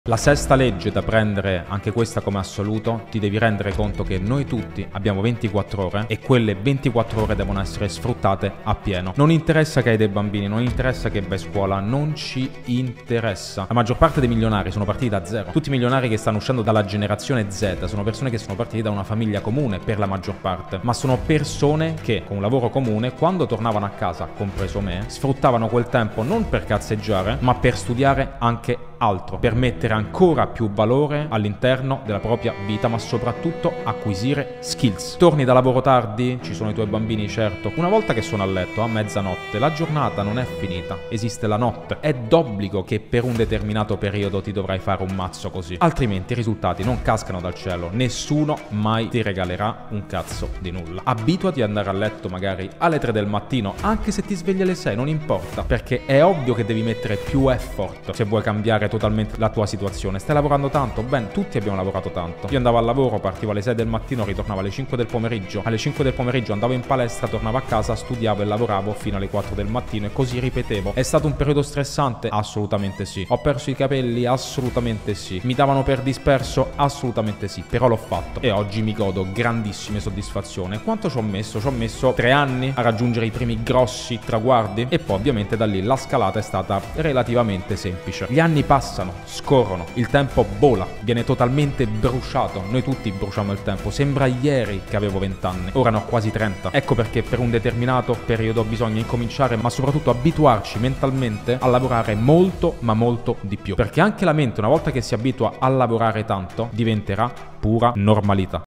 La sesta legge da prendere, anche questa come assoluto, ti devi rendere conto che noi tutti abbiamo 24 ore e quelle 24 ore devono essere sfruttate a pieno. Non interessa che hai dei bambini, non interessa che vai a scuola, non ci interessa. La maggior parte dei milionari sono partiti da zero. Tutti i milionari che stanno uscendo dalla generazione Z sono persone che sono partite da una famiglia comune per la maggior parte, ma sono persone che con un lavoro comune, quando tornavano a casa, compreso me, sfruttavano quel tempo non per cazzeggiare, ma per studiare anche altro, per mettere ancora più valore all'interno della propria vita, ma soprattutto acquisire skills. Torni da lavoro tardi, ci sono i tuoi bambini, certo. Una volta che sono a letto a mezzanotte, la giornata non è finita, esiste la notte. È d'obbligo che per un determinato periodo ti dovrai fare un mazzo così, altrimenti i risultati non cascano dal cielo. Nessuno mai ti regalerà un cazzo di nulla. Abituati ad andare a letto magari alle 3 del mattino, anche se ti svegli alle 6, non importa, perché è ovvio che devi mettere più effort se vuoi cambiare totalmente la tua situazione. Stai lavorando tanto? Ben, tutti abbiamo lavorato tanto. Io andavo al lavoro, partivo alle 6 del mattino, ritornavo alle 5 del pomeriggio. Alle 5 del pomeriggio andavo in palestra, tornavo a casa, studiavo e lavoravo fino alle 4 del mattino e così ripetevo. È stato un periodo stressante? Assolutamente sì. Ho perso i capelli? Assolutamente sì. Mi davano per disperso? Assolutamente sì. Però l'ho fatto e oggi mi godo grandissime soddisfazioni. Quanto ci ho messo? Ci ho messo 3 anni a raggiungere i primi grossi traguardi e poi ovviamente da lì la scalata è stata relativamente semplice. Gli anni passano, scorrono, il tempo vola, viene totalmente bruciato. Noi tutti bruciamo il tempo. Sembra ieri che avevo 20 anni, ora ne ho quasi 30. Ecco perché per un determinato periodo bisogna incominciare, ma soprattutto abituarci mentalmente a lavorare molto, ma molto di più. Perché anche la mente, una volta che si abitua a lavorare tanto, diventerà pura normalità.